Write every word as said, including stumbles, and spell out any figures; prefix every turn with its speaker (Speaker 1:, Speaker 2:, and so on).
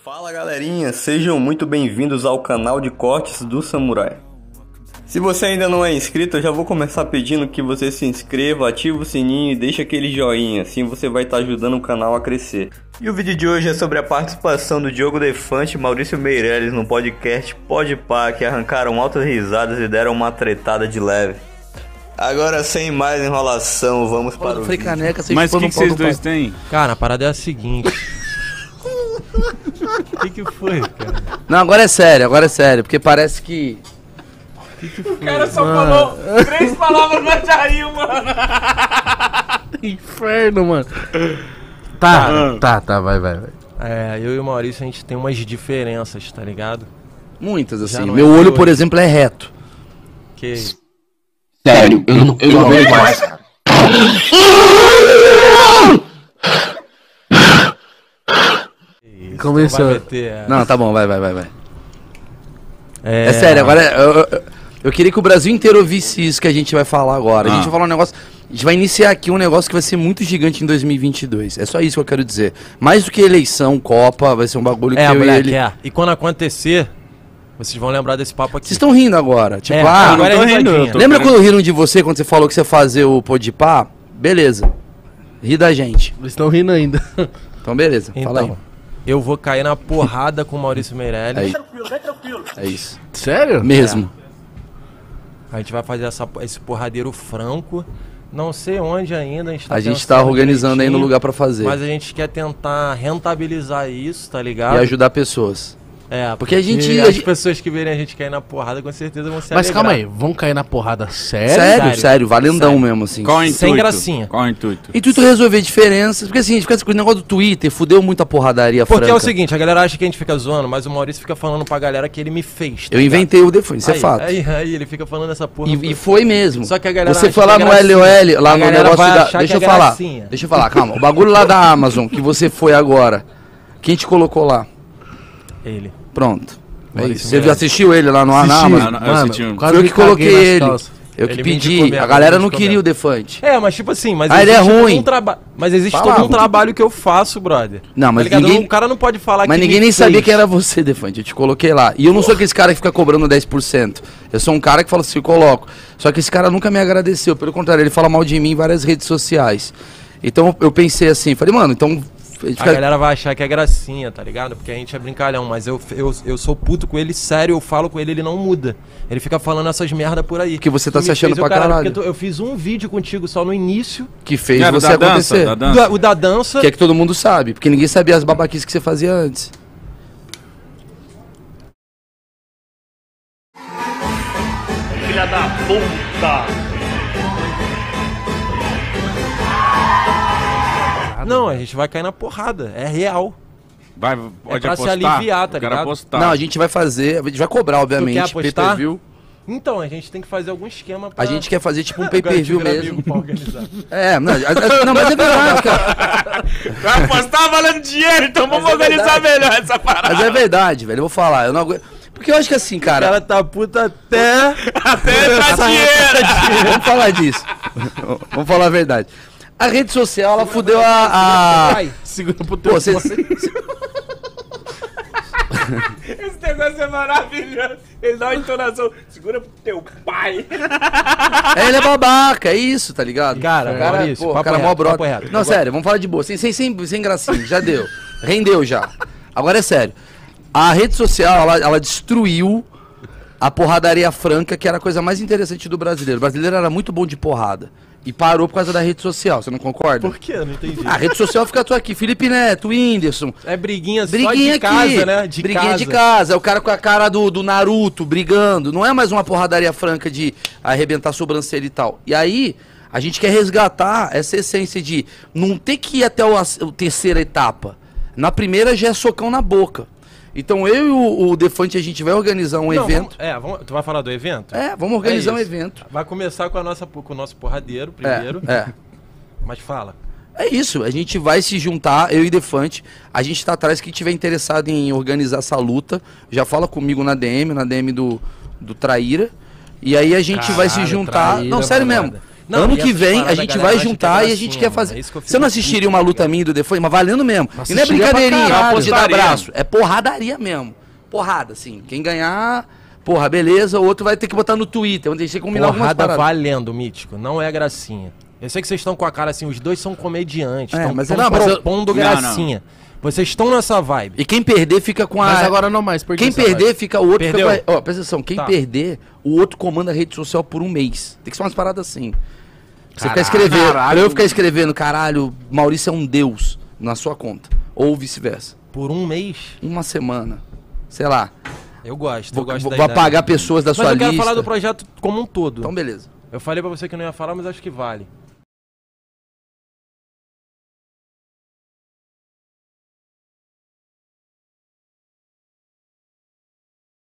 Speaker 1: Fala galerinha, sejam muito bem-vindos ao canal de cortes do Samurai. Se você ainda não é inscrito, eu já vou começar pedindo que você se inscreva, ative o sininho e deixe aquele joinha, assim você vai estar ajudando o canal a crescer. E o vídeo de hoje é sobre a participação do Diogo Defante e Maurício Meirelles no podcast Pode Pá, que arrancaram altas risadas e deram uma tretada de leve. Agora, sem mais enrolação, vamos para o vídeo.
Speaker 2: Caneca,
Speaker 3: Mas o que, que vocês dois têm?
Speaker 4: Cara, a parada é a seguinte. O que que foi, cara?
Speaker 2: Não, agora é sério, agora é sério, porque parece que...
Speaker 4: Que que foi?
Speaker 3: O cara só mano. falou três palavras na Jair, mano.
Speaker 2: Inferno, mano. Tá, ah. tá, tá, vai, vai, vai.
Speaker 4: É, eu e o Maurício, a gente tem umas diferenças, tá ligado?
Speaker 2: Muitas, assim.
Speaker 4: Já
Speaker 2: Meu
Speaker 4: é
Speaker 2: olho,
Speaker 4: hoje.
Speaker 2: por exemplo, é reto.
Speaker 4: Que...
Speaker 5: Sério, eu não, eu não vejo mais, cara.
Speaker 4: Isso,
Speaker 2: Começou.
Speaker 4: Não, vai meter, é.
Speaker 2: Não, tá bom, vai, vai, vai, vai.
Speaker 4: É...
Speaker 2: É sério, agora eu, eu, eu queria que o Brasil inteiro ouvisse isso que a gente vai falar agora. A
Speaker 3: Ah.
Speaker 2: gente vai falar um negócio. A gente vai iniciar aqui um negócio que vai ser muito gigante em dois mil e vinte e dois. É só isso que eu quero dizer. Mais do que eleição, Copa, vai ser um bagulho
Speaker 4: É,
Speaker 2: que eu
Speaker 4: moleque,
Speaker 2: e ele.
Speaker 4: é. E quando acontecer, vocês vão lembrar desse papo aqui.
Speaker 2: Vocês estão rindo agora. Tipo,
Speaker 4: É,
Speaker 2: ah,
Speaker 4: agora
Speaker 3: não tô
Speaker 4: é
Speaker 3: rindo,
Speaker 4: risadinha.
Speaker 3: eu tô-
Speaker 2: lembra
Speaker 3: querendo-
Speaker 2: quando riram de você quando você falou que você ia fazer o Podpah? Beleza. Ri da gente.
Speaker 6: Eles estão rindo ainda.
Speaker 2: Então beleza, fala aí.
Speaker 4: Então, eu vou cair na porrada com o Maurício Meirelles.
Speaker 2: Aí. É isso.
Speaker 6: Sério?
Speaker 2: Mesmo.
Speaker 4: A gente vai fazer essa, esse porradeiro franco. Não sei onde ainda, a gente tá
Speaker 2: A gente
Speaker 4: pensando
Speaker 2: tá organizando aí no
Speaker 4: direitinho,
Speaker 2: lugar pra fazer.
Speaker 4: Mas a gente quer tentar rentabilizar isso, tá ligado?
Speaker 2: E ajudar pessoas.
Speaker 4: É,
Speaker 2: Porque a gente-
Speaker 4: as
Speaker 2: a gente-
Speaker 4: pessoas que verem a gente cair na porrada com certeza vão se
Speaker 6: Mas
Speaker 4: alegrar.
Speaker 6: calma aí, vão cair na porrada sério?
Speaker 2: Sério, sério,
Speaker 4: sério.
Speaker 2: valendão
Speaker 4: Sério.
Speaker 2: mesmo, assim.
Speaker 3: Qual o intuito?
Speaker 4: Sem gracinha.
Speaker 3: Qual o intuito?
Speaker 2: Intuito resolver diferenças, porque assim, a gente fica com o negócio do Twitter, fudeu muita porradaria
Speaker 4: Porque
Speaker 2: franca.
Speaker 4: é o seguinte, a galera acha que a gente fica zoando, mas o Maurício fica falando pra galera que ele me fez. tá
Speaker 2: Eu
Speaker 4: ligado?
Speaker 2: inventei o defone, isso
Speaker 4: aí,
Speaker 2: é fato.
Speaker 4: Aí, aí ele fica falando essa porra.
Speaker 2: E, e foi mesmo.
Speaker 4: Só que a galera
Speaker 2: Você
Speaker 4: acha
Speaker 2: foi lá
Speaker 4: que é
Speaker 2: no L O L,
Speaker 4: gracinha.
Speaker 2: lá
Speaker 4: A
Speaker 2: no
Speaker 4: galera
Speaker 2: negócio
Speaker 4: vai
Speaker 2: da...
Speaker 4: achar
Speaker 2: Deixa eu
Speaker 4: que é
Speaker 2: falar,
Speaker 4: gracinha.
Speaker 2: deixa eu falar, calma. O bagulho lá da Amazon, que você foi agora, quem te colocou lá?
Speaker 4: Ele.
Speaker 2: Pronto. É
Speaker 4: Maurício
Speaker 2: isso. Você
Speaker 4: Meirelles.
Speaker 2: assistiu ele lá no na
Speaker 6: Assisti.
Speaker 2: Amazon?
Speaker 3: Ah, não, eu
Speaker 6: Mano,
Speaker 3: senti um-
Speaker 6: quase
Speaker 2: Foi eu
Speaker 6: me
Speaker 2: que coloquei
Speaker 6: caguei nas
Speaker 2: ele.
Speaker 6: calças.
Speaker 2: Eu que
Speaker 4: Ele me
Speaker 2: pedi,
Speaker 4: indicou mesmo,
Speaker 2: a galera
Speaker 4: ele
Speaker 2: não
Speaker 4: indicou
Speaker 2: queria
Speaker 4: mesmo.
Speaker 2: o Defante.
Speaker 4: É, mas tipo assim, mas
Speaker 2: Ah, ele é
Speaker 4: existe todo
Speaker 2: ruim.
Speaker 4: um traba- Mas existe
Speaker 2: Falava.
Speaker 4: todo um trabalho que eu faço, brother.
Speaker 2: Não, mas
Speaker 4: Tá ligado?
Speaker 2: ninguém-
Speaker 4: O cara não pode falar
Speaker 2: Mas
Speaker 4: que
Speaker 2: ninguém
Speaker 4: me
Speaker 2: nem sabia
Speaker 4: fez.
Speaker 2: quem era você, Defante. Eu te coloquei lá. E eu não sou aquele cara que fica cobrando dez por cento. Eu sou um cara que fala assim, eu coloco. Só que esse cara nunca me agradeceu. Pelo contrário, ele fala mal de mim em várias redes sociais. Então eu pensei assim, falei, mano, então... a gente
Speaker 4: A
Speaker 2: fica-
Speaker 4: galera vai achar que é gracinha, tá ligado? Porque a gente é brincalhão, mas eu, eu, eu sou puto com ele, sério, eu falo com ele, ele não muda. Ele fica falando essas merda por aí.
Speaker 2: Porque você tá
Speaker 4: Que
Speaker 2: se
Speaker 4: me
Speaker 2: achando
Speaker 4: fez o
Speaker 2: pra caralho.
Speaker 4: porque tu- eu fiz um vídeo contigo só no início,
Speaker 2: Que fez
Speaker 3: Era
Speaker 2: você
Speaker 3: da dança,
Speaker 2: acontecer.
Speaker 3: da
Speaker 4: o
Speaker 3: dança.
Speaker 4: da, o da dança.
Speaker 2: Que é que todo mundo sabe. Porque ninguém sabia as babaquices que você fazia antes.
Speaker 7: Filha da puta!
Speaker 4: Não, a gente vai cair na porrada, é real.
Speaker 3: Vai, pode
Speaker 4: pra se
Speaker 3: apostar.
Speaker 4: aliviar, tá
Speaker 3: Eu quero
Speaker 4: ligado?
Speaker 3: apostar.
Speaker 2: Não, a gente vai fazer, a gente vai cobrar, obviamente.
Speaker 4: apostar?
Speaker 2: Pay-per-view.
Speaker 4: Então, a gente tem que fazer algum esquema pra...
Speaker 2: A gente quer fazer tipo um
Speaker 4: Agora
Speaker 2: pay-per-view
Speaker 4: vira
Speaker 2: mesmo.
Speaker 4: amigo pra organizar.
Speaker 2: É, não, a- a- não, mas é verdade, cara.
Speaker 3: Vai apostar valendo dinheiro, então vamos
Speaker 2: Mas é
Speaker 3: organizar
Speaker 2: verdade.
Speaker 3: melhor essa parada.
Speaker 2: Mas é verdade, velho. Eu vou falar. Eu não aguento. Porque eu acho que assim,
Speaker 4: O
Speaker 2: cara.
Speaker 4: cara tá puta até...
Speaker 3: Até pra dinheiro.
Speaker 2: Vamos falar disso. Vamos falar a verdade. A rede social, ela fudeu a. a...
Speaker 4: Ai,
Speaker 6: Segura pro teu
Speaker 2: Pô, você.
Speaker 3: Esse negócio é maravilhoso. Ele dá uma entonação. Segura pro teu pai.
Speaker 2: É, ele é babaca, é isso, tá ligado?
Speaker 4: Cara,
Speaker 2: o cara,
Speaker 4: Maurício,
Speaker 2: pô, o
Speaker 4: papo
Speaker 2: cara é mó
Speaker 4: reto,
Speaker 2: brother.
Speaker 4: papo reto.
Speaker 2: Não,
Speaker 4: Agora-
Speaker 2: sério, vamos falar de boa. Sem, sem, sem, sem gracinha, já deu. Rendeu já. Agora é sério. A rede social, ela, ela destruiu a porradaria franca, que era a coisa mais interessante do brasileiro. O brasileiro era muito bom de porrada. E parou por causa da rede social, você não concorda?
Speaker 4: Por quê? Eu não entendi.
Speaker 2: A rede social fica tu aqui, Felipe Neto, Whindersson.
Speaker 4: É briguinha,
Speaker 2: Briguinha
Speaker 4: só de
Speaker 2: aqui,
Speaker 4: casa, né? De
Speaker 2: briguinha
Speaker 4: casa.
Speaker 2: de casa, é o cara com a cara do, do Naruto brigando, não é mais uma porradaria franca de arrebentar sobrancelha e tal. E aí, a gente quer resgatar essa essência de não ter que ir até o, a terceira etapa. Na primeira já é socão na boca. Então eu e o, o Defante, a gente vai organizar um
Speaker 4: Não,
Speaker 2: evento.
Speaker 4: vamos- é, vamos, tu vai falar do evento?
Speaker 2: É, vamos organizar
Speaker 4: É
Speaker 2: um
Speaker 4: isso.
Speaker 2: evento.
Speaker 4: Vai começar com, a nossa, com o nosso porradeiro primeiro.
Speaker 2: É, é.
Speaker 4: Mas fala.
Speaker 2: É isso, a gente vai se juntar, eu e Defante, a gente tá atrás, quem tiver interessado em organizar essa luta, já fala comigo na D M, na D M do, do Traíra, e aí a gente vai se
Speaker 4: Caralho,
Speaker 2: juntar,
Speaker 4: Traíra,
Speaker 2: não, sério
Speaker 4: balada.
Speaker 2: mesmo,
Speaker 4: Não,
Speaker 2: ano
Speaker 4: e
Speaker 2: que
Speaker 4: essas
Speaker 2: vem a
Speaker 4: paradas,
Speaker 2: gente
Speaker 4: galera
Speaker 2: vai
Speaker 4: acha que é
Speaker 2: juntar e a
Speaker 4: gracinha,
Speaker 2: gente quer
Speaker 4: mano.
Speaker 2: fazer.
Speaker 4: É isso que eu
Speaker 2: Você não
Speaker 4: fico
Speaker 2: assistiria
Speaker 4: puto,
Speaker 2: uma luta
Speaker 4: cara.
Speaker 2: minha e do Defante? Mas valendo mesmo. E não é
Speaker 6: Assistiria pra
Speaker 2: brincadeirinha,
Speaker 6: caralho.
Speaker 2: de dar
Speaker 3: Apostaria.
Speaker 2: abraço. É porradaria mesmo. Porrada, assim. Quem ganhar, porra, beleza. O outro vai ter que botar no Twitter, onde a gente tem que combinar algumas
Speaker 4: Porrada
Speaker 2: paradas.
Speaker 4: valendo, Mítico. Não é gracinha. Eu sei que vocês estão com a cara assim, os dois são comediantes.
Speaker 2: É,
Speaker 4: Estão
Speaker 2: mas
Speaker 4: mas
Speaker 2: é- não, mas eu-
Speaker 4: propondo
Speaker 5: Não,
Speaker 4: gracinha. Vocês estão nessa vibe.
Speaker 2: E quem perder fica com a...
Speaker 6: Mas agora não mais, porque
Speaker 2: Quem perder fica o outro...
Speaker 4: Perdeu?
Speaker 2: Fica com a... Ó, presta atenção. Quem
Speaker 4: Tá.
Speaker 2: perder, o outro comanda a rede social por um mês. Tem que ser umas paradas assim. Você ficar
Speaker 6: Caralho.
Speaker 2: escrevendo... Pra
Speaker 5: Caralho.
Speaker 2: eu ficar escrevendo, caralho, Maurício é um deus na sua conta. Ou vice-versa.
Speaker 4: Por um mês,
Speaker 2: Uma semana. Sei lá.
Speaker 4: eu gosto.
Speaker 2: Vou,
Speaker 4: eu gosto
Speaker 2: vou-
Speaker 4: da
Speaker 2: vou
Speaker 4: ideia.
Speaker 2: apagar pessoas da
Speaker 4: Mas
Speaker 2: sua
Speaker 4: eu quero
Speaker 2: lista.
Speaker 4: falar do projeto como um todo.
Speaker 2: Então, beleza.
Speaker 4: Eu falei pra você que não ia falar, mas acho que vale.